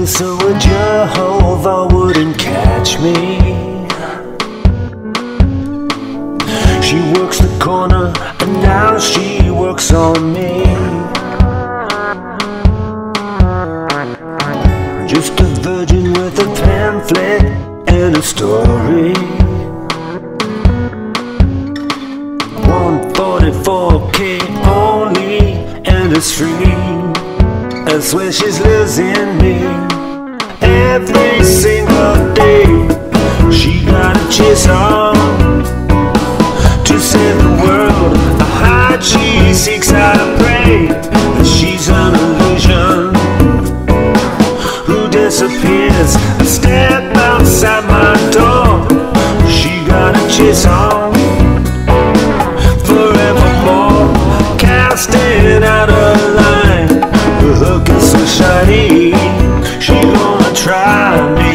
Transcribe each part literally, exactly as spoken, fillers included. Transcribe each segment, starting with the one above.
so a Jehovah wouldn't catch me. She works the corner and now she works on me. Just a virgin with a pamphlet and a story. one forty-four K only, and it's free. I swear she's losing me every single day. She gotta chase on to save the world. A heart she seeks, I pray that she's an illusion who disappears a step outside my door. She gotta chase on forevermore, casting out a line. Her hook is so shiny, she gonna try me.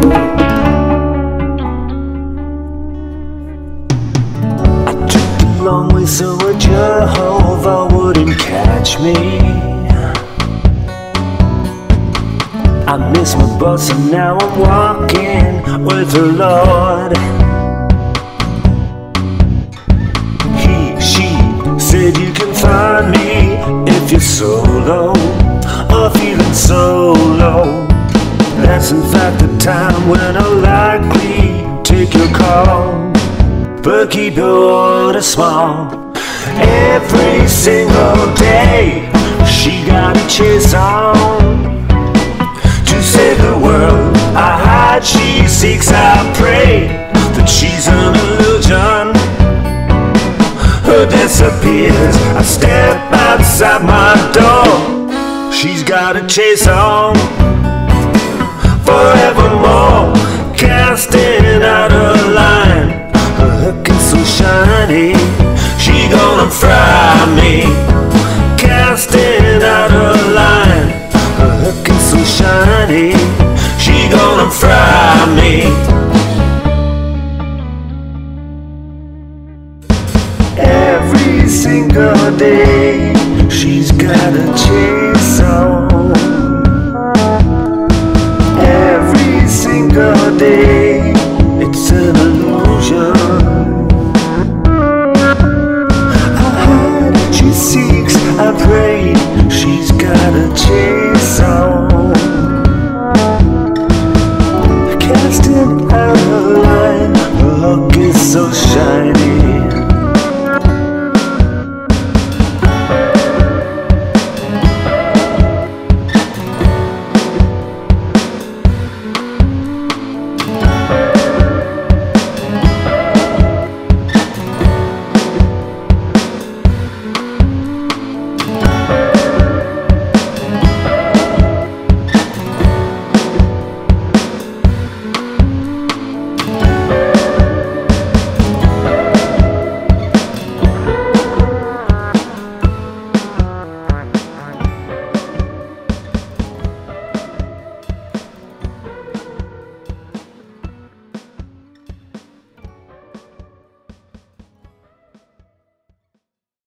I took the long way so a Jehovah wouldn't catch me. I miss my bus and now I'm walking with the Lord. He, she said you can find me if you're solo or feeling so low. That's in fact the time when I'll likely take your call. But keep your order small. Every single day she gotta chase on to save the world. A heart she seeks, I pray that she's an illusion who disappears a step outside my door. She's gotta chase on forevermore, casting out a line. Her hook is so shiny, she gonna fry me, casting out a line. Her hook is so shiny, she gonna fry me. Every single day she's gotta chase on. Every single day it's an illusion. A heart she seeks, I pray she's gotta chase on.